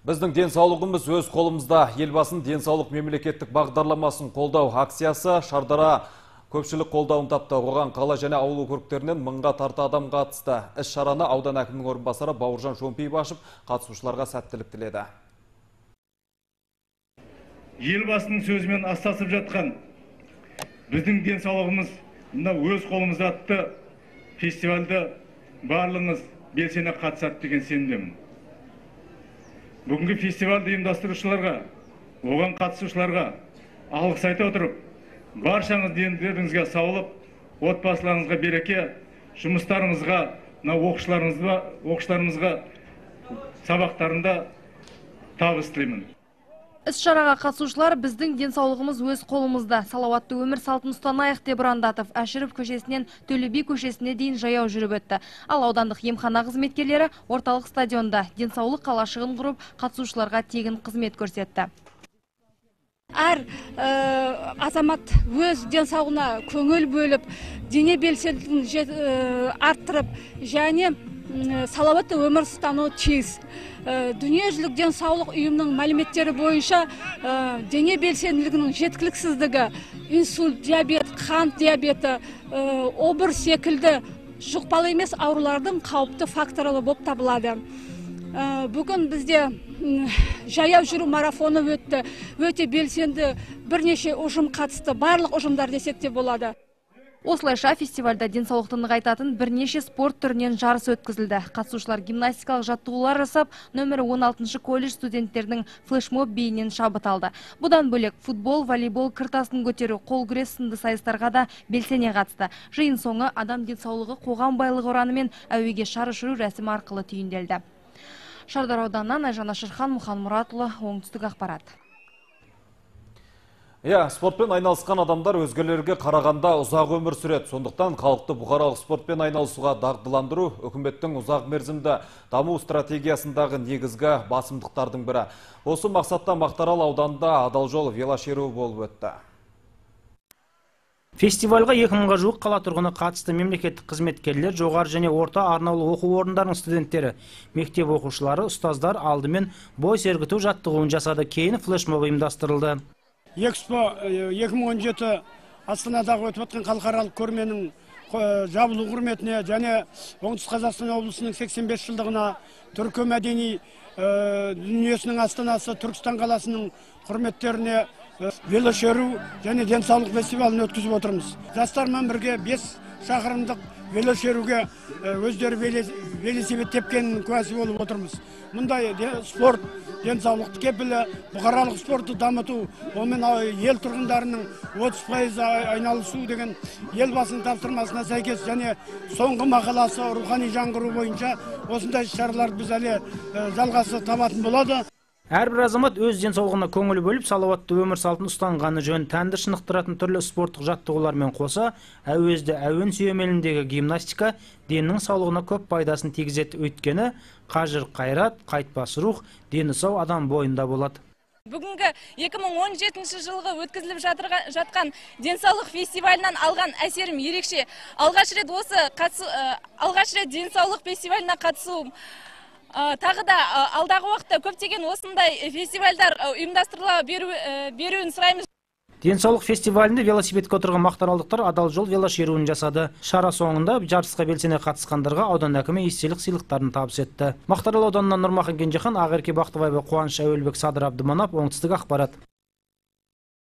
Біздің денсаулығымыз өз қолымызда. Елбасын денсаулық мемлекеттік бағдарламасын қолдау акциясы Шардара көпшілік қолдауын тапты. Оған қала және ауыл округтерінен мыңға тарта адам қатысты. Іс-шараны аудан әкімінің орынбасары Бауыржан Шомпиев ашып, қатысушыларға сәттілік тіледі. Елбасының сөзімен астасып жатқан біздің денсаулығымыз өз қолымызда атты фестивальді барлығыңыз белсене қатысады деген сенімдемін. Бүгінгі фестивальді ұйымдастырушыларға, оған қатысушыларға алғыс айта отырып, баршаңыз дендеріңізге саулық, отбасыларыңызға береке, жұмыстарыңызға, оқушыларымызға сабақтарында табыс тілеймін. Іс-шараға қатысушылар біздің денсаулығымыз өз қолымызда, салауатты өмір салтын ұстанайық деп ұрандатып, Әшіров көшесінен Төле би көшесіне дейін жаяу жүріп өтті. Ал аудандық емхана қызметкерлері орталық стадионда денсаулық қалашығын құрып, қатысушыларға тегін қызмет көрсетті. Әр азамат өз денсаулығына көңіл бөліп, дене белсенділігін арттырып, және салауатты өмір ұстануы тиіс. Дүниежүзілік денсаулық ұйымының мәліметтері бойынша дене белсенділігінің жеткіліксіздігі, инсульт, диабет, қант диабеті, обыр секілді жұқпалы емес аурулардың қауіпті факторы болып табылады. Бүгін бізде жаяу жүру марафоны өтті. Өте белсенді бірнеше ұжым қатысты, барлық ұжымдар десек те болады. Осылайша фестивальда денсаулықты нығайтатын бірнеше спорт түрінен жарыс өткізілді. Қатысушылар гимнастикалық жаттығулар жасап, нөмірі 16 колледж студенттерінің флешмоб биінен шабыт алды. Бұдан бөлек футбол, волейбол, кіртасын көтеру, қол күрес сынды сайыстарға да белсене қатысты. Жиын соңы адам денсаулығы қоғам байлығы ұранымен әуеге шар ұшыру рәсімі арқылы түйінделді. Шардара ауданынан Айжан Ашырхан, Мұхан Мұратұлы, оңтүстік ақпарат. Спортпен айналысқан адамдар өзгелерге қарағанда ұзақ өмір сүреді. Сондықтан халықты бұқаралық спортпен айналысуға дағдыландыру үкіметтің ұзақ мерзімді даму стратегиясындағы негізгі басымдықтардың бірі. Осы мақсатта Мақтаарал ауданында адал жол велошеруі болып өтті. Фестивальға 2000-ға жуық қала тұрғыны қатысты. Мемлекеттік қызметкерлер, жоғары және орта арнаулы оқу орындарының студенттері, мектеп оқушылары, ұстаздар алдымен бой сергіту жаттығуын жасады. Кейін флешмоб ұйымдастырылды. Экспо 2017 Астанадағы өтіп жатқан халықаралық көрменің жабылу құрметіне және Оңтүстік Қазақстан облысының 85 жылдығына түркі мәдени дүниесінің астанасы Түркістан қаласының құрметтеріне велошеру және денсаулық фестивалін өткізіп отырмыз. Жастармен бірге 5 шақырымдық велошеруге өздері велосипед тепкеннің куәсі болып отырмыз. Мұндай спорт денсаулықты кепілі, бұқаралық спортты дамыту, онымен ел тұрғындарының 30% айналысу деген елбасының тапсырмасына сәйкес және соңғы мақаласы рухани жаңғыру бойынша осындай шараларды біз әлі жалғасы табатын болады. Әрбір азамат өз денсаулығына көңіл бөліп, салауатты өмір салтын ұстанғаны жөн. Тәнді шынықтыратын түрлі спорттық жаттығулармен қоса, әуезді әуен сүйемеліндегі гимнастика деннің саулығына көп пайдасын тигізеді. Өйткені қажыр қайрат, қайтпас рух, дені сау адам бойында болады. Бүгінгі 2017 жылғы өткізіліп жатқан денсаулық фестивалінен алған әсерім ерекше. Алғаш рет денсаулық фестиваліне қатысуым. Тағы да алдағы уақытта көптеген осындай фестивальдар ұйымдастырыла беруін сұраймыз. Денсаулық фестивалінде велосипедке отырған мақтааралдықтар адал жол велошеруін жасады. Шара соңында жарысқа белсене қатысқандарға аудан әкімі естелік сыйлықтарын табыс етті. Мақтаарал ауданынан Нұрмахан Кенжехан, Ақерке Бақтыбаева, Қуаныш Әуелбек, Садыр Абдыманап, оңтүстік ақпарат.